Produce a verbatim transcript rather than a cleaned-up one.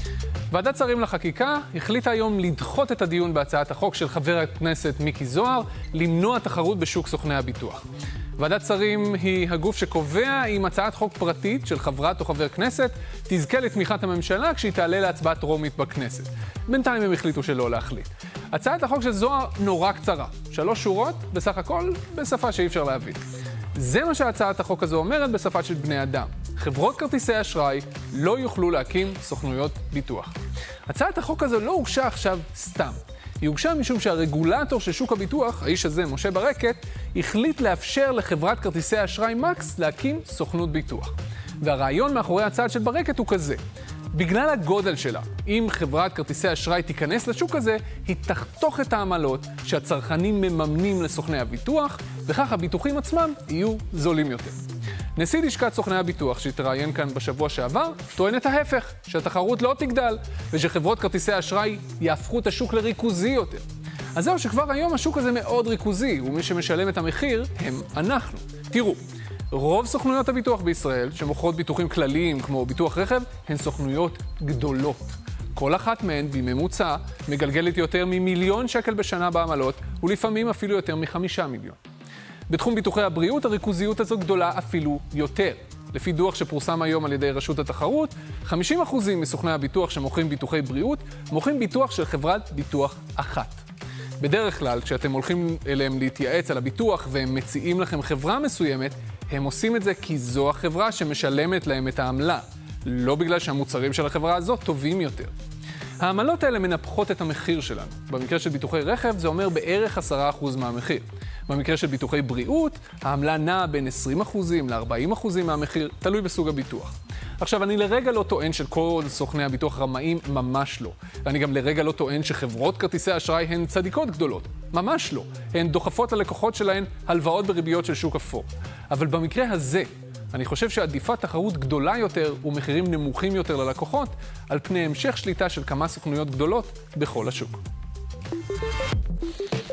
ועדת שרים לחקיקה החליטה היום לדחות את הדיון בהצעת החוק של חבר הכנסת מיקי זוהר, למנוע תחרות בשוק סוכני הביטוח. ועדת שרים היא הגוף שקובע אם הצעת חוק פרטית של חברת או חבר כנסת תזכה לתמיכת הממשלה כשהיא תעלה להצבעה טרומית בכנסת. בינתיים הם החליטו שלא להחליט. הצעת החוק של זוהר נורא קצרה, שלוש שורות, בסך הכל בשפה שאי אפשר להבין. זה מה שהצעת החוק הזו אומרת בשפה של בני אדם. חברות כרטיסי אשראי לא יוכלו להקים סוכנויות ביטוח. הצעת החוק הזו לא הוגשה עכשיו סתם. היא הוגשה משום שהרגולטור של שוק הביטוח, האיש הזה, משה ברקת, החליט לאפשר לחברת כרטיסי אשראי מקס להקים סוכנות ביטוח. והרעיון מאחורי הצעד של ברקת הוא כזה. בגלל הגודל שלה, אם חברת כרטיסי אשראי תיכנס לשוק הזה, היא תחתוך את העמלות שהצרכנים מממנים לסוכני הביטוח, וכך הביטוחים עצמם יהיו זולים יותר. נשיא לשכת סוכני הביטוח שהתראיין כאן בשבוע שעבר, טוען את ההפך, שהתחרות לא תגדל, ושחברות כרטיסי אשראי יהפכו את השוק לריכוזי יותר. אז זהו שכבר היום השוק הזה מאוד ריכוזי, ומי שמשלם את המחיר הם אנחנו. תראו, רוב סוכנויות הביטוח בישראל, שמוכרות ביטוחים כלליים כמו ביטוח רכב, הן סוכנויות גדולות. כל אחת מהן בממוצע מגלגלת יותר ממיליון שקל בשנה בעמלות, ולפעמים אפילו יותר מחמישה מיליון. בתחום ביטוחי הבריאות הריכוזיות הזו גדולה אפילו יותר. לפי דוח שפורסם היום על ידי רשות התחרות, חמישים אחוז מסוכני הביטוח שמוכרים ביטוחי בריאות, מוכרים ביטוח של חברת ביטוח אחת. בדרך כלל, כשאתם הולכים אליהם להתייעץ על הביטוח והם מציעים לכם חברה מסוימת, הם עושים את זה כי זו החברה שמשלמת להם את העמלה, לא בגלל שהמוצרים של החברה הזאת טובים יותר. העמלות האלה מנפחות את המחיר שלנו. במקרה של ביטוחי רכב זה אומר בערך עשרה אחוז מהמחיר. במקרה של ביטוחי בריאות, העמלה נעה בין עשרים אחוז ל-ארבעים אחוז מהמחיר, תלוי בסוג הביטוח. עכשיו, אני לרגע לא טוען שכל סוכני הביטוח רמאים, ממש לא. ואני גם לרגע לא טוען שחברות כרטיסי אשראי הן צדיקות גדולות. ממש לא. הן דוחפות ללקוחות שלהן הלוואות בריביות של שוק אפור. אבל במקרה הזה, אני חושב שעדיפה תחרות גדולה יותר ומחירים נמוכים יותר ללקוחות, על פני המשך שליטה של כמה סוכנויות גדולות בכל השוק.